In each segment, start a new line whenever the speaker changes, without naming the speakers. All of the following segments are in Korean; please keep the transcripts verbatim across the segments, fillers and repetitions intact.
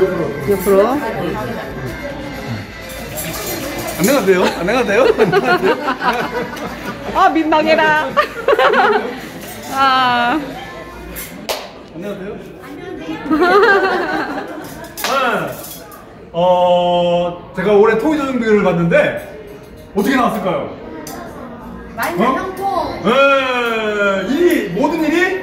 옆으로.
안녕하세요. 안녕하세요. 안녕하세요.
아, 민망해라. 아.
안녕하세요. 아, 어, 제가 올해 토이조정비를 봤는데 어떻게 나왔을까요?
만사형통.
네, 일이 모든 일이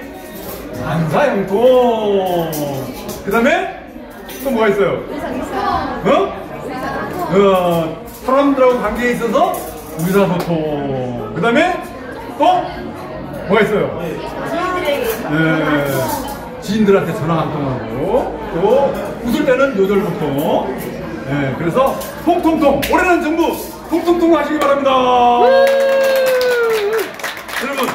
만사형통. 그 다음에 또 뭐가 있어요? 어? 어, 사람들하고 관계에 있어서 의사소통. 그 다음에 또 뭐가 있어요? 네, 지인들한테 전화 한 통하고, 또 웃을 때는 요절보통. 네, 그래서 통통통. 올해는 전부 통통통 하시기 바랍니다. 여러분,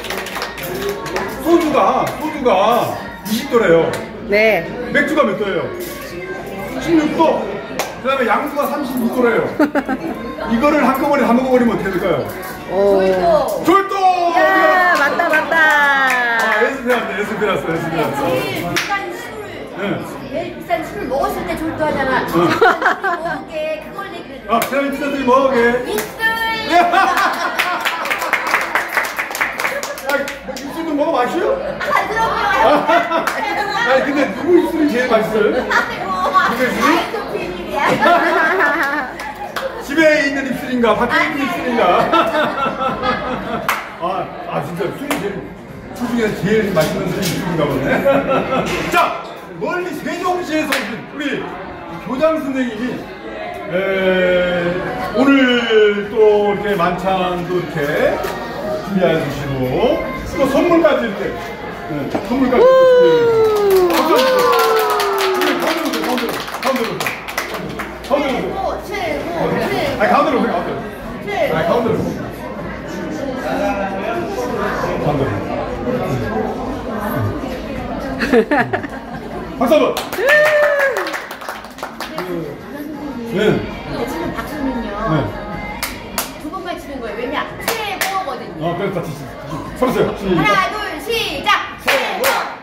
소주가 소주가 이십 도래요.
네.
맥주가 몇 도예요? 십육 도. 그 다음에 양수가 삼십이 도래요. 이거를 한꺼번에 다 먹어버리면 어떻게 될까요?
오.
졸도.
졸도!
야, 맞다, 맞다.
아, 에스피한테 에스피라스, 에스피라스.
제일 비싼 술.
네.
제일 비싼 술 먹었을 때 졸도하잖아. 먹게 그걸 얘기를.
아, 제일 비싼들이 뭐게?
입술.
입술도 먹어 마셔요?
아, 그럼요.
아니, 근데 누구 입술이 제일 맛있어요?
아이고, 비밀이야.
집에 있는 입술인가, 밖에 있는 입술인가? 아, 아, 진짜 술이 제일, 술 중에서 제일 맛있는 술이 입술인가 보네. 자, 멀리 세종시에서 오신 우리 교장 선생님이 에, 오늘 또 이렇게 만찬도 이렇게 준비해 주시고 또 선물까지 이렇게 네, 선물까지 준비해 주시고 가운데로 가운데로 가운데로
최고, 최고, 최고.
아니 가운데로 오세요 가운데로
최고.
아니 가운데로 가운데로 박수 한번. 네.
지금 박수는요.
네.
두 번만 치는 거예요. 왜냐? 최고거든요.
어, 그래, 다 치시. 서보세요.
하나, 둘, 시작! 최고!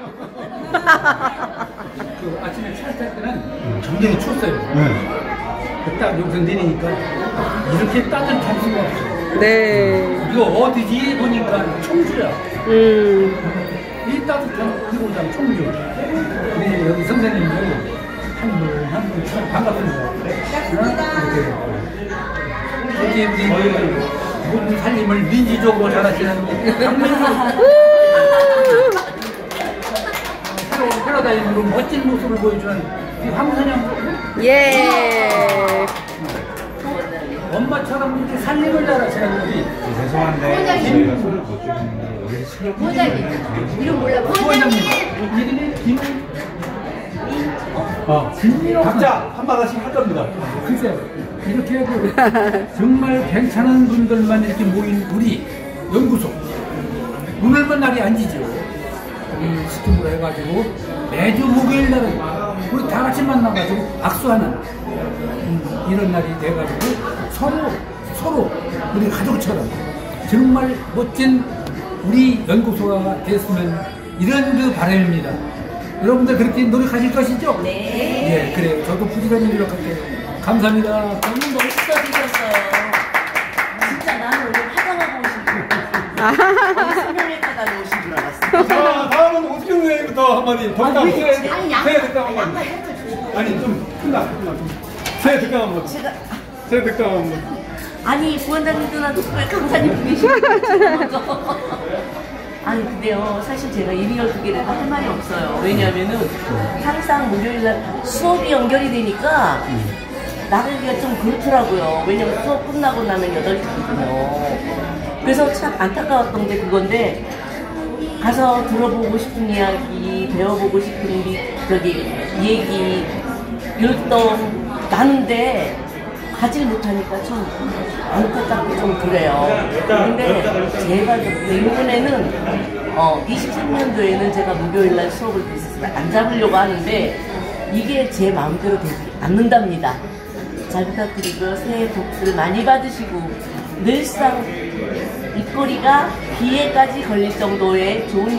그 아침에 차 탈 때는 굉장히 추웠어요.
네.
딱 여기서 내리니까 이렇게 따뜻할 수가 없어요.
네.
이거 어디지 보니까 청주야.
음.
이 따뜻한 이곳장 청주. 근데 여기 선생님들 한분 한분 참 반갑습니다. 이렇게 이렇게 우리 모든 살림을 민주적으로 잘하시는 강민수 새로운 패러다임으로 멋진 모습을 보여주는 이 황선영.
예.
엄마처럼 이렇게 살림을 잘하시는 우리
죄송한데 저희가 손을 못 주는데 여기 실력
부장님. 이름 몰라.
부원장님
부장님.
이름이 김
어,
김민호.
각자 한마디씩 할 겁니다.
글쎄요, 이렇게 해도 정말 괜찮은 분들만 이렇게 모인 우리 연구소. 오늘만 날이 아니죠. 이 시스템으로 해가지고 매주 목요일 날은 우리 다 같이 만나가지고 악수하는 음, 이런 날이 돼가지고 서로 서로 우리 가족처럼 정말 멋진 우리 연구소가 됐으면 이런 그 바람입니다. 여러분들 그렇게 노력하실 것이죠?
네.
예, 그래요. 저도 부지런히 노력할게요. 감사합니다.
너무 멋있어지셨어요. 진짜 나는 오늘 화장하고 오신 줄 알았어. 성형외과 다녀오신 줄 알았어.
자, 다음은 오수경 선생님부터 한마디. 덕담.
아니,
새해
양-
새해 덕담
양말
한마디.
해도 주시고.
아니, 좀 큰다. 큰다. 새해 덕담 한마디.
제가
새해 덕담 한마디.
아니 부원장님도 나도 왜 강사님 계시고 아니 근데요 사실 제가 일이 열두 개라도 할 말이 없어요. 왜냐하면은 항상 목요일날 수업이 연결이 되니까 나가기가 좀 그렇더라고요. 왜냐면 수업 끝나고 나면 여덟 시거든요. 그래서 참 안타까웠던 게 그건데 가서 들어보고 싶은 이야기, 배워보고 싶은 이, 저기 얘기, 율동 나는데 가지 못하니까 좀 안타깝고 좀 그래요. 근데 제가 내년에는 어, 이십삼 년도에는 제가 목요일날 수업을 안 잡으려고 하는데 이게 제 마음대로 되지 않는답니다. 잘 부탁드리고요. 새해 복들 많이 받으시고 늘상 입꼬리가 귀에까지 걸릴 정도의 좋은 일만 있길 바라겠습니다. 감사합니다.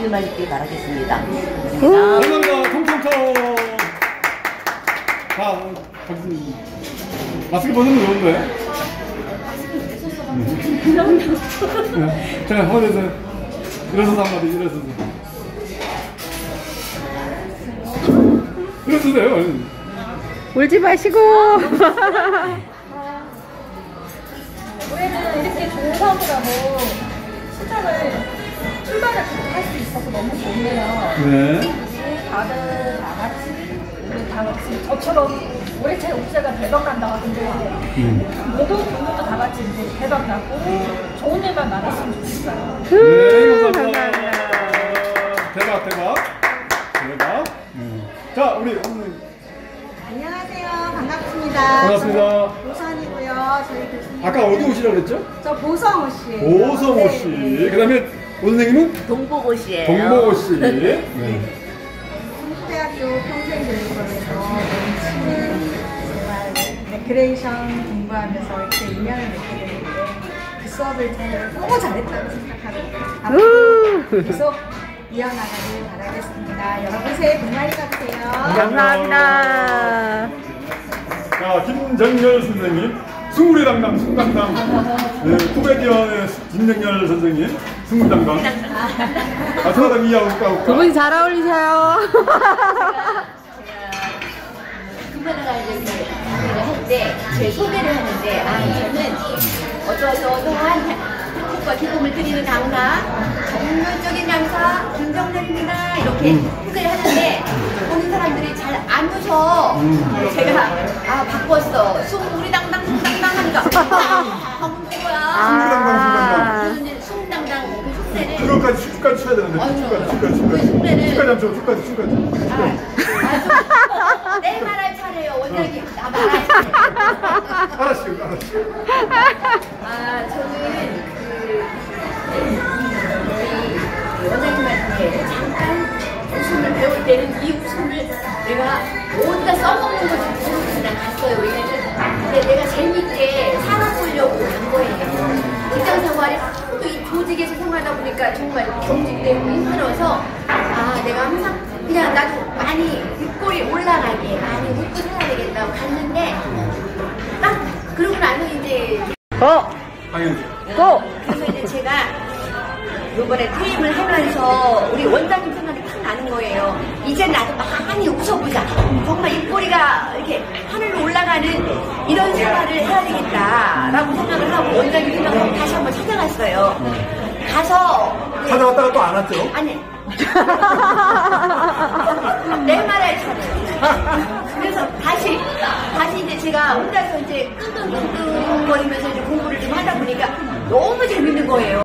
감사합니다. 통통통. 자, 다음은 오수경 선생님부터 한마디. 덕담.
아니 양, 양말 해도 주시고.
아니, 좀 큰다. 큰다. 자, 마스크 벗으면 좋은데. 자, 허리에서 일어서서 한마디, 일어서서. 일어서세요.
울지 마시고.
올해는 이렇게 좋은 사업이라도 시작을 출발을 할 수 있어서 너무 좋네요.
네.
다들 다 같이 우리 다 같이 저처럼 올해 제 옥새가 대박 난다 하던데 모두 부모도 다 같이 이제 대박 나고 좋은 일만 많았으면 좋겠어요.
네, 감사합니다. 대박, 대박. 대박. 자, 우리 어머님.
안녕하세요. 반갑습니다.
반갑습니다.
보선이고요. 저희 교수님.
아까 어디 오시라고 그랬죠?
저 보성호 씨.
오성호 씨.
네.
그 다음에 선생님은?
동복옷이에요.
동복호 씨. 네.
성수대학교 평생교육원에서 넘치는 정말 레크레이션 공부하면서 이렇게 인연을 맺게 됐는데 그 수업을 저는 너무 잘했다고 생각하고 앞으로 계속 이어나가길 바라겠습니다. 여러분 새해 복 많이 받으세요.
감사합니다.
자, 김정열 선생님, 숭구리 담당, 숭당당, 네, 코미디언의 김정열 선생님, 숭구리 담당. 아, 저랑 이해하고 올까,
두 분이 잘 어울리셔요.
금메달 이렇게 할 때 제 소개를 하는데 아 저는 어떠어떠한 학폭과 기쁨을 드리는 강사, 전문적인 강사 김정렬입니다 이렇게 소개를 하는데 보는 사람들이 잘 안 웃어. 제가 아 바꿨어. 숭구리 당당 숭당당 하니까 아 웃는 거야.
아.
저는 이제 숭당당 그 흉내를
그것까지 춤까지 춰야 되는데,
아유,
춤까지, 춤까지,
그
춤까지.
흉내를
춤까지 하면 춤까지, 춤까지.
아, 아, 내 말할 차례요. 원장님 나 말할 차례.
알았어요, 알았어요.
아 저는 그 우리 원장님한테 잠깐 웃음을 배울 때는 이 웃음을 내가 어디다 써먹는 거지 모르고 그냥 갔어요. 왜냐면 근데 내가 재밌게 살아보려고 간 거예요. 직장 생활이 또 이 조직에서 생활하다 보니까 정말 경직되고 힘들어서 아 내가 항상 그냥 나도 많이 입꼬리 올라가게 많이 웃고 살아야 되겠다고 갔는데 딱 그러고 나서 이제
고!
당연히.
고!
그래서 이제 제가 이번에 퇴임을 하면서 우리 원장님 생각이 탁 나는 거예요. 이제 나도 많이 웃어보자. 정말 입꼬리가 이렇게 하늘로 올라가는 이런 생활을 해야 되겠다라고 생각을 하고 원장님 생각하고 다시 한번 찾아갔어요. 가서
찾아갔다가 또 안 왔죠?
아니 내 말할 차례. 그래서 다시 다시 이제 제가 혼자서 이제 끙끙끙끙 거리면서 이제 공부를 좀 하다 보니까 너무 재밌는 거예요.